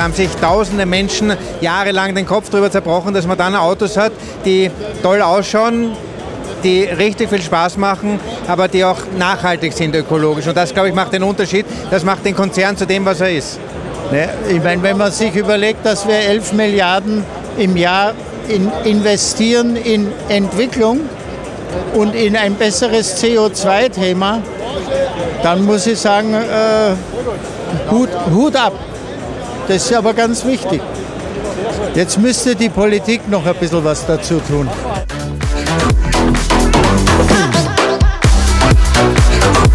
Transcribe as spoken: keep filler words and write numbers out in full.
haben sich tausende Menschen jahrelang den Kopf darüber zerbrochen, dass man dann Autos hat, die toll ausschauen, die richtig viel Spaß machen, aber die auch nachhaltig sind ökologisch. Und das, glaube ich, macht den Unterschied. Das macht den Konzern zu dem, was er ist. Ne, ich meine, wenn man sich überlegt, dass wir elf Milliarden im Jahr in, investieren in Entwicklung und in ein besseres C O zwei Thema, dann muss ich sagen, äh, Hut, Hut ab. Das ist aber ganz wichtig. Jetzt müsste die Politik noch ein bisschen was dazu tun.